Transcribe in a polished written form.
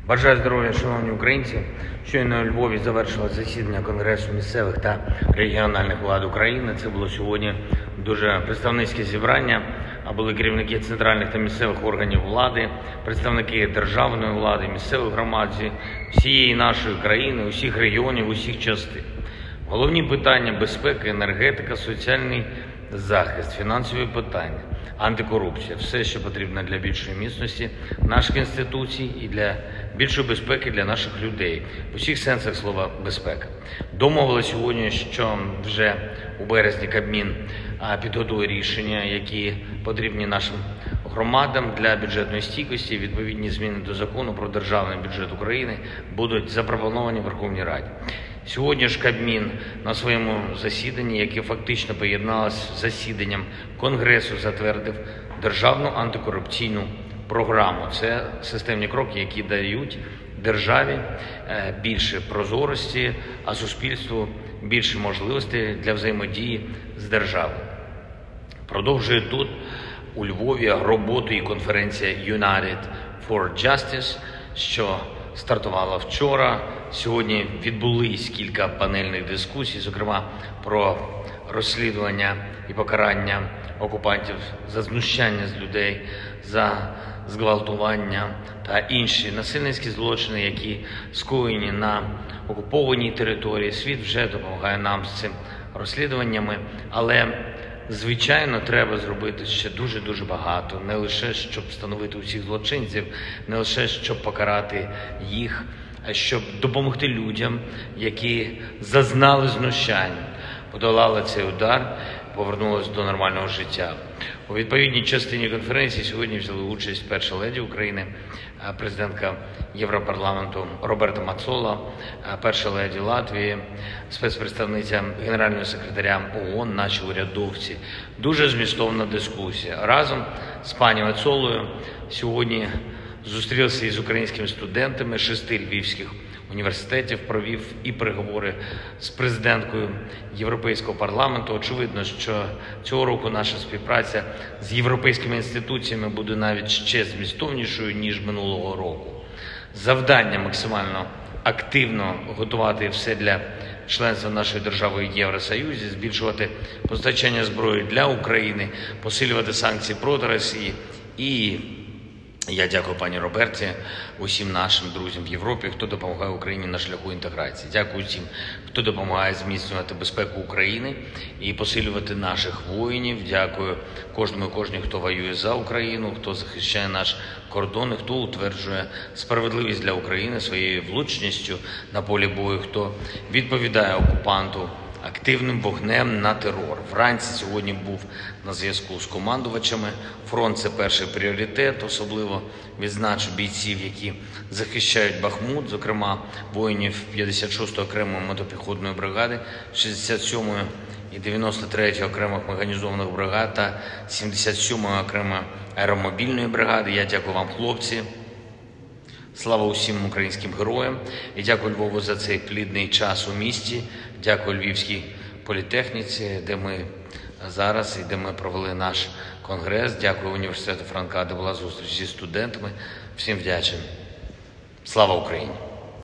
Бажаю здоров'я, шановні українці. Щойно у Львові завершилось засідання Конгресу місцевих та регіональних влад України. Це було сьогодні дуже представницьке зібрання, а були керівники центральних та місцевих органів влади, представники державної влади, місцевих громад всієї нашої країни, усіх регіонів, усіх частин. Головні питання – безпека, енергетика, соціальний захист, фінансові питання, антикорупція – все, що потрібно для більшої міцності наших інституцій і для більшої безпеки для наших людей. В усіх сенсах слова безпека. Домовилися сьогодні, що вже у березні Кабмін підготує рішення, які потрібні нашим громадам для бюджетної стійкості. Відповідні зміни до Закону про державний бюджет України будуть запропоновані Верховній Раді. Сьогодні ж Кабмін на своєму засіданні, яке фактично поєдналося з засіданням Конгресу, затвердив державну антикорупційну програму. Це системні кроки, які дають державі більше прозорості, а суспільству більше можливостей для взаємодії з державою. Продовжує тут у Львові роботу і конференція United for Justice, що стартувала вчора. Сьогодні відбулись кілька панельних дискусій, зокрема про розслідування і покарання окупантів за знущання з людей, за зґвалтування та інші насильницькі злочини, які скоєні на окупованій території. Світ вже допомагає нам з цим розслідуваннями, але звичайно, треба зробити ще дуже багато, не лише щоб встановити усіх злочинців, не лише щоб покарати їх, а щоб допомогти людям, які зазнали знущань, подолали цей удар, повернулися до нормального життя. У відповідній частині конференції сьогодні взяли участь перша леді України, президентка Європарламенту Роберта Мацола, перша леді Латвії, спецпредставниця генерального секретаря ООН, наші урядовці. Дуже змістовна дискусія. Разом з пані Мацолою сьогодні зустрівся із українськими студентами 6 львівських університетів, провів і переговори з президенткою Європейського парламенту. Очевидно, що цього року наша співпраця з європейськими інституціями буде навіть ще змістовнішою, ніж минулого року. Завдання максимально активно готувати все для членства нашої держави в Євросоюзі, збільшувати постачання зброї для України, посилювати санкції проти Росії. І я дякую пані Роберті, усім нашим друзям в Європі, хто допомагає Україні на шляху інтеграції. Дякую всім, хто допомагає зміцнювати безпеку України і посилювати наших воїнів. Дякую кожному і кожній, хто воює за Україну, хто захищає наш кордон, хто утверджує справедливість для України своєю влучністю на полі бою, хто відповідає окупанту активним вогнем на терор. Вранці сьогодні був на зв'язку з командувачами. Фронт – це перший пріоритет. Особливо відзначу бійців, які захищають Бахмут, зокрема воїнів 56-ї окремої мотопіхотної бригади, 67-ї і 93-ї окремих механізованих бригад та 77-ї окремої аеромобільної бригади. Я дякую вам, хлопці. Слава усім українським героям і дякую Львову за цей плідний час у місті. Дякую Львівській політехніці, де ми зараз і де ми провели наш конгрес. Дякую університету Франка, де була зустріч зі студентами. Всім вдячний. Слава Україні!